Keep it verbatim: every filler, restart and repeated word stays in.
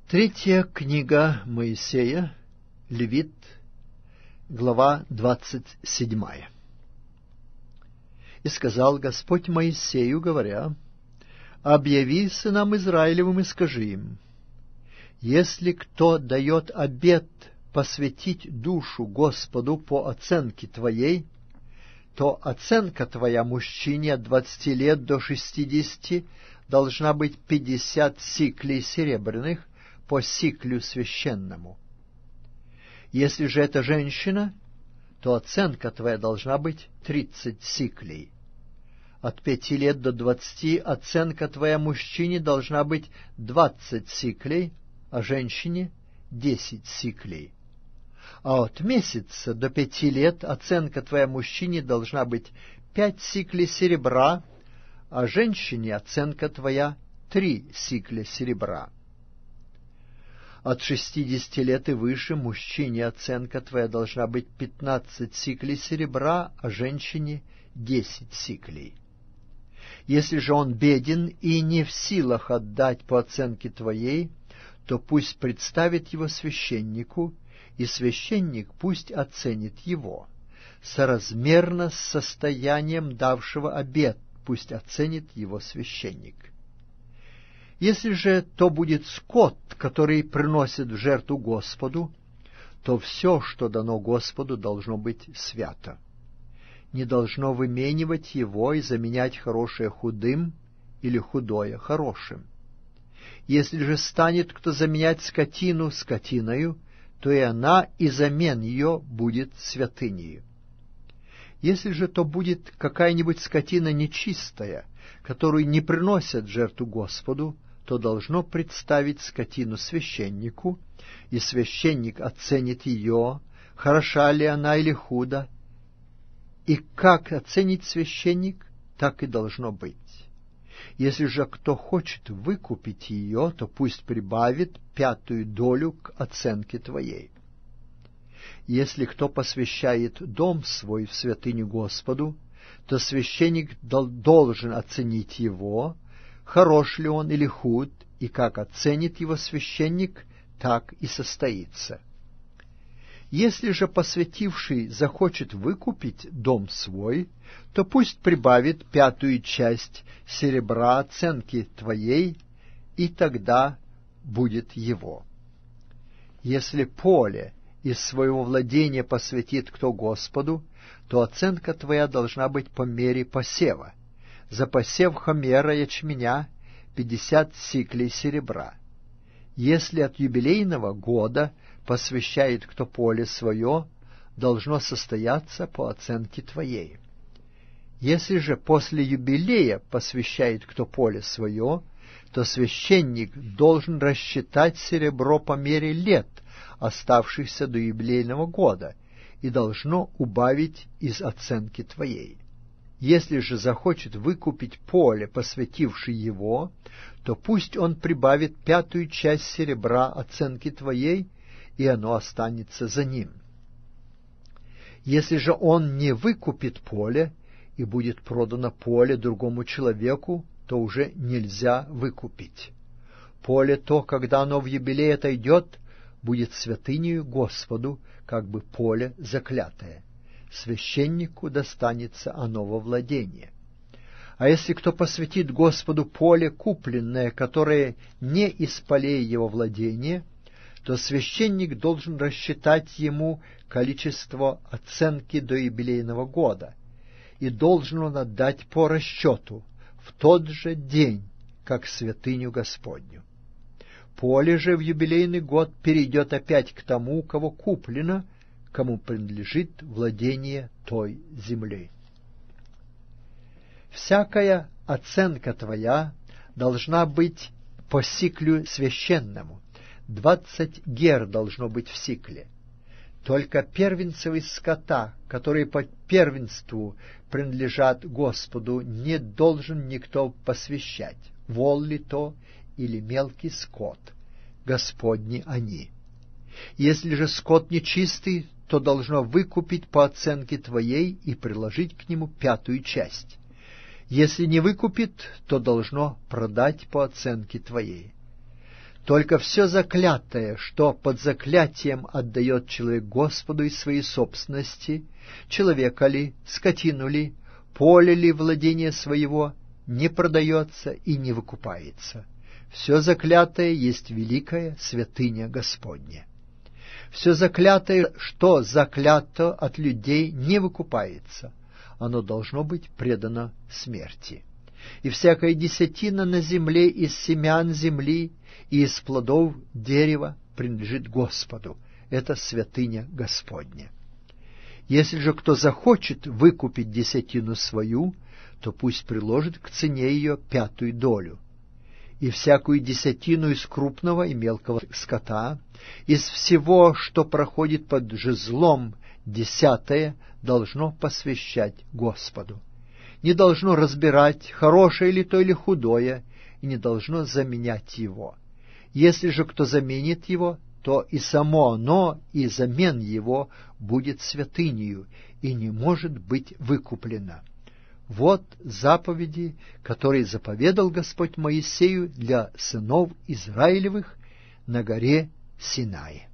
Третья книга Моисея, Левит, глава двадцать седьмая. «И сказал Господь Моисею, говоря: объяви сынам Израилевым и скажи им: если кто дает обет посвятить душу Господу по оценке твоей, то оценка твоя мужчине от двадцати лет до шестидесяти должна быть пятьдесят сиклей серебряных по сиклю священному. Если же это женщина, то оценка твоя должна быть тридцать сиклей. От пяти лет до двадцати оценка твоя мужчине должна быть двадцать сиклей, а женщине десять сиклей. А от месяца до пяти лет оценка твоя мужчине должна быть пять сиклей серебра, а женщине оценка твоя три сикля серебра. От шестидесяти лет и выше мужчине оценка твоя должна быть пятнадцать сиклей серебра, а женщине десять сиклей. Если же он беден и не в силах отдать по оценке твоей, то пусть представит его священнику, и священник пусть оценит его. Соразмерно с состоянием давшего обет пусть оценит его священник. Если же то будет скот, который приносит в жертву Господу, то все, что дано Господу, должно быть свято. Не должно выменивать его и заменять хорошее худым или худое хорошим. Если же станет кто заменять скотину скотиною, то и она и замен ее будет святынею. Если же то будет какая-нибудь скотина нечистая, которую не приносят в жертву Господу, то должно представить скотину священнику, и священник оценит ее, хороша ли она или худо, и как оценит священник, так и должно быть. Если же кто хочет выкупить ее, то пусть прибавит пятую долю к оценке твоей. Если кто посвящает дом свой в святыню Господу, то священник должен оценить его, хорош ли он или худ, и как оценит его священник, так и состоится. Если же посвятивший захочет выкупить дом свой, то пусть прибавит пятую часть серебра оценки твоей, и тогда будет его. Если поле из своего владения посвятит кто Господу, то оценка твоя должна быть по мере посева. За посев хомера ячменя пятьдесят сиклей серебра. Если от юбилейного года посвящает кто поле свое, должно состояться по оценке твоей. Если же после юбилея посвящает кто поле свое, то священник должен рассчитать серебро по мере лет, оставшихся до юбилейного года, и должно убавить из оценки твоей. Если же захочет выкупить поле, посвятивший его, то пусть он прибавит пятую часть серебра оценки твоей, и оно останется за ним. Если же он не выкупит поле, и будет продано поле другому человеку, то уже нельзя выкупить. Поле то, когда оно в юбилей отойдет, будет святынею Господу, как бы поле заклятое. Священнику достанется оно во владение. А если кто посвятит Господу поле купленное, которое не из полей его владения, то священник должен рассчитать ему количество оценки до юбилейного года, и должен он отдать по расчету в тот же день, как святыню Господню. Поле же в юбилейный год перейдет опять к тому, у кого куплено, кому принадлежит владение той земли. Всякая оценка твоя должна быть по сиклю священному, двадцать гер должно быть в сикле. Только первенцев из скота, которые по первенству принадлежат Господу, не должен никто посвящать, вол ли то или мелкий скот, Господни они. Если же скот нечистый, то должно выкупить по оценке твоей и приложить к нему пятую часть. Если не выкупит, то должно продать по оценке твоей. Только все заклятое, что под заклятием отдает человек Господу из своей собственности, человека ли, скотину ли, поле ли владение своего, не продается и не выкупается. Все заклятое есть великая святыня Господня. Все заклятое, что заклято от людей, не выкупается. Оно должно быть предано смерти. И всякая десятина на земле из семян земли и из плодов дерева принадлежит Господу. Это святыня Господня. Если же кто захочет выкупить десятину свою, то пусть приложит к цене ее пятую долю. И всякую десятину из крупного и мелкого скота, из всего, что проходит под жезлом, десятое должно посвящать Господу. Не должно разбирать, хорошее ли то или худое, и не должно заменять его. Если же кто заменит его, то и само оно, и замен его будет святынею, и не может быть выкуплено. Вот заповеди, которые заповедал Господь Моисею для сынов Израилевых на горе Синай.